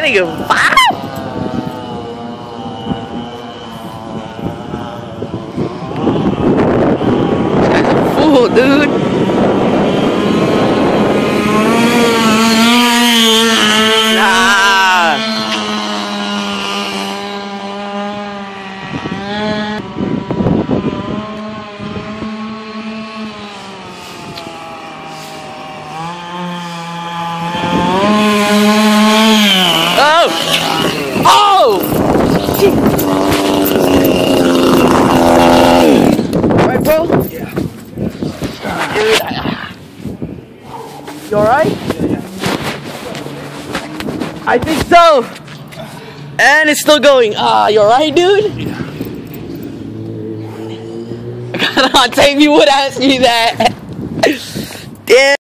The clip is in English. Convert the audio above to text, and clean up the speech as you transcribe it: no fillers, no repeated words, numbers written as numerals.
nigga 5? That's a fool, dude. Nah. Oh! Oh! Shit. Alright, bro? Yeah. Dude, you alright? Yeah. I think so. And it's still going. You alright, dude? Yeah. I got on tape. You would ask me that. Damn.